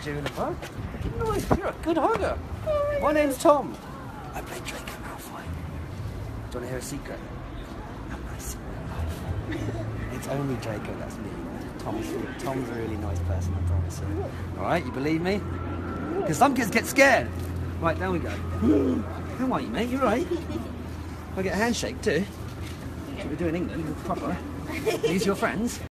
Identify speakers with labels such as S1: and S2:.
S1: Juniper. Nice, you're a good hugger. My name's Tom. I play Draco Malfoy. Do you want to hear a secret? I'm my secret life. It's only Draco, that's me. Tom's a really nice person, I promise you. Alright, you believe me? Because some kids get scared. Right, down we go. How are you, mate? You right? I get a handshake too. That's what we do in England, proper. These your friends?